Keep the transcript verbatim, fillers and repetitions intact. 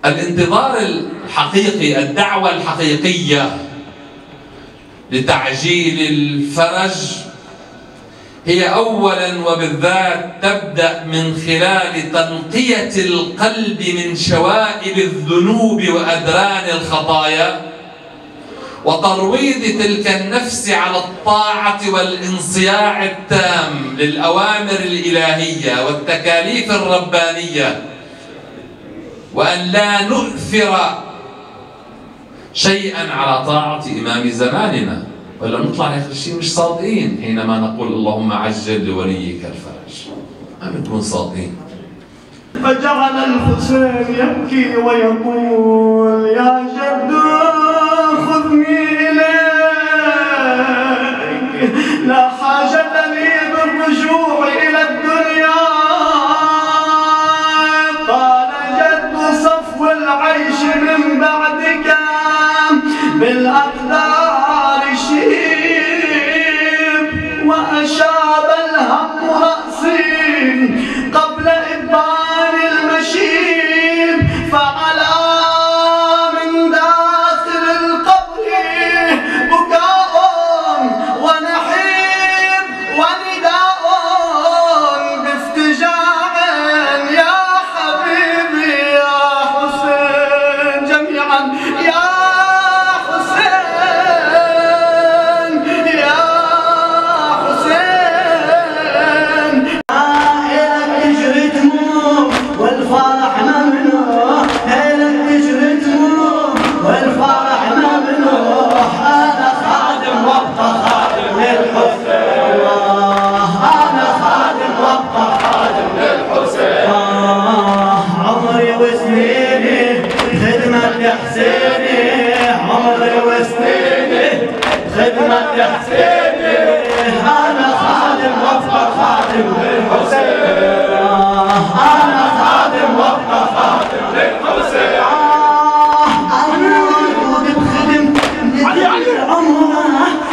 الانتظار الحقيقي، الدعوة الحقيقية لتعجيل الفرج هي أولا وبالذات تبدأ من خلال تنقية القلب من شوائب الذنوب وأدران الخطايا، وترويض تلك النفس على الطاعة والانصياع التام للأوامر الإلهية والتكاليف الربانية، وأن لا نؤثر شيئا على طاعة إمام زماننا، ولا نطلع آخر شيء مش صادقين حينما نقول اللهم عجل لوليك الفرج، ما بنكون صادقين. فجعل الحسين يبكي ويقول يا جد خذني إليك، لا حاجة لي بالرجوع إلى الدنيا. قال جد صفو العيش من بعدك بالأقدار شيب، وأشاب الهم رأسي قبل إبان المشيب، فعلى من داخل القبر بكاء ونحيب ونداء بافتجاع يا حبيبي يا حسين، جميعا يا خدمة حسيني، أنا خادم وابقى خادم للحسين، أنا خادم وابقى خادم للحسين. أنا بخدم عمره